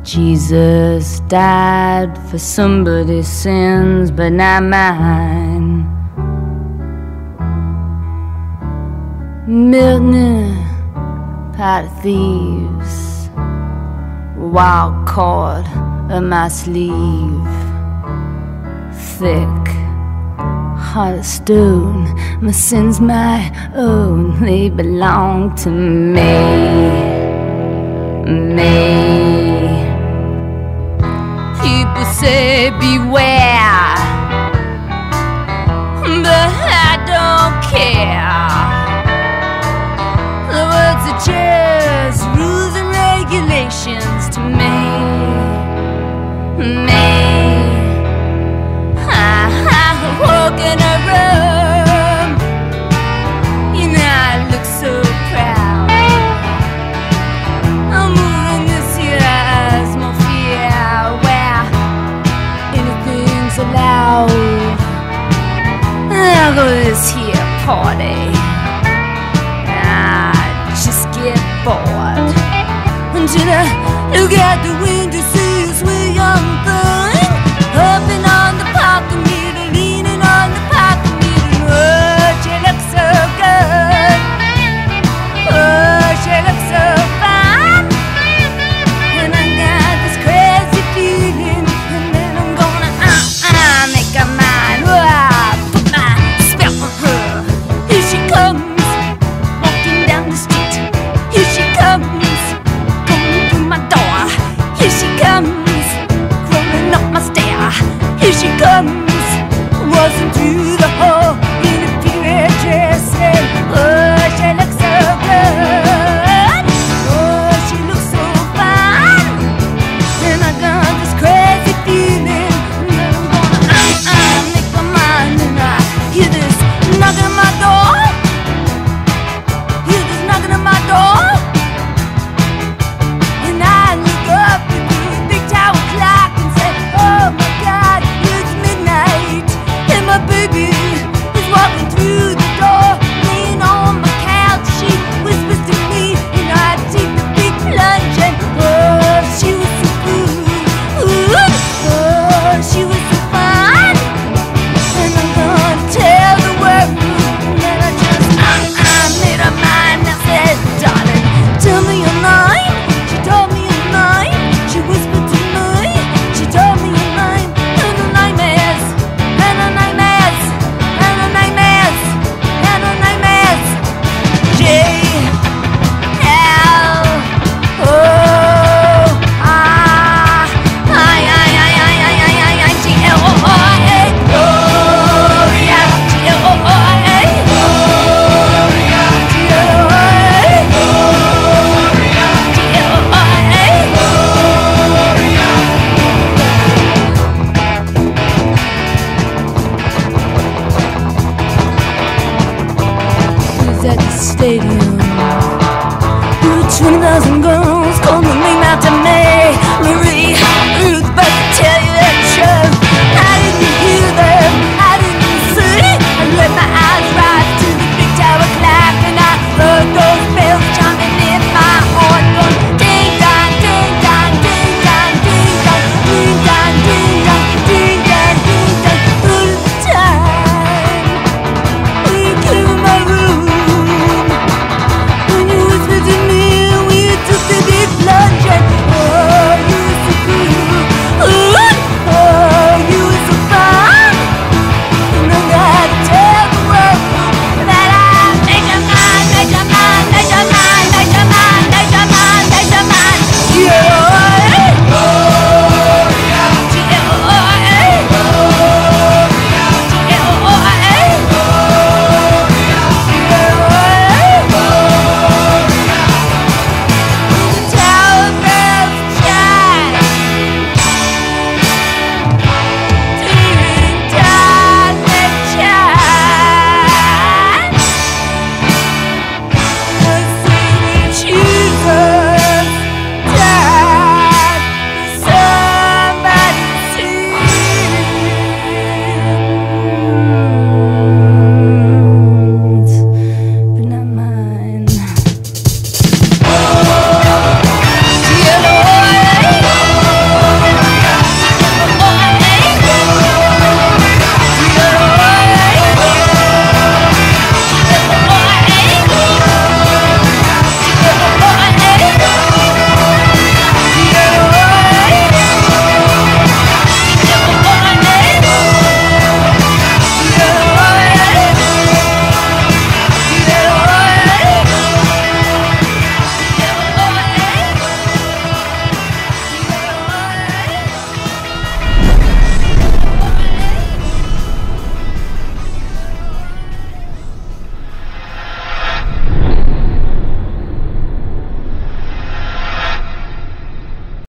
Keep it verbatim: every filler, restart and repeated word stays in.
Jesus died for somebody's sins, but not mine. Milton, pot of thieves, wild cord of my sleeve, thick heart of stone. My sins my own, they belong to me, me. People say beware, but I don't care. The words are just rules and regulations to me, me. I, I walk in a room, you know I look so proud. I'm moving this year atmosphere where anything's allowed. I'll go to this here party, I just get bored until I look out the